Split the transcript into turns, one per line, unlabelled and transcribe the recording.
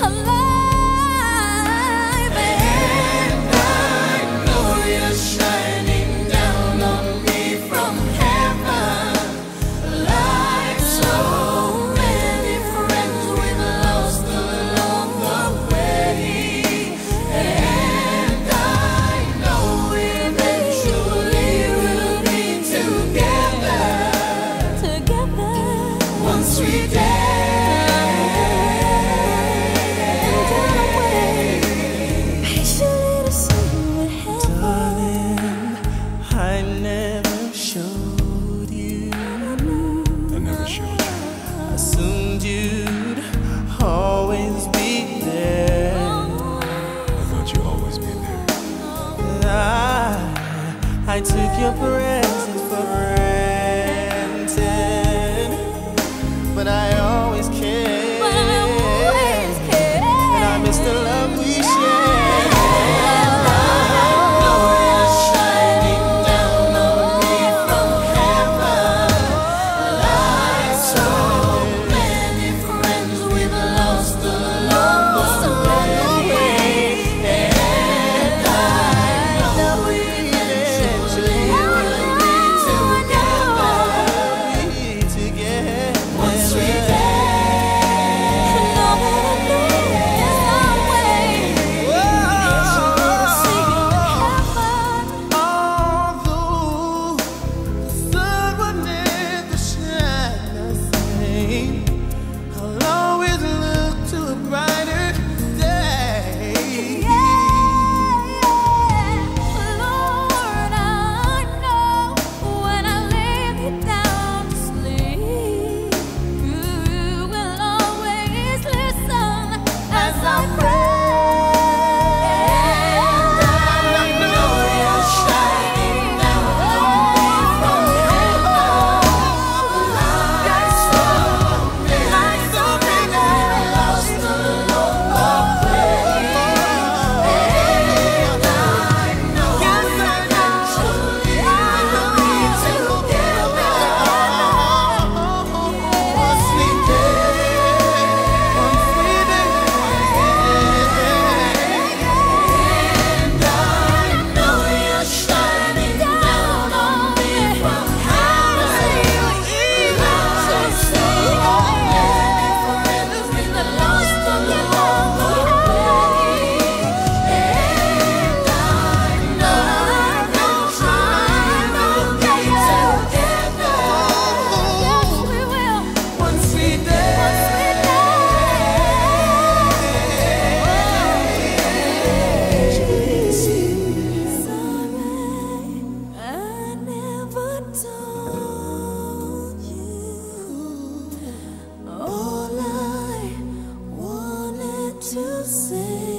alive. And I know you're shining down on me from heaven, like so many friends we've lost along the way. And I know eventually we'll be together once we patiently to see what happens.
Darling, I never showed you.
I never showed you.
Assumed you'd always be there.
I thought you'd always be there.
I took your presence for granted, but I always cared. And I miss the love we shared.
To say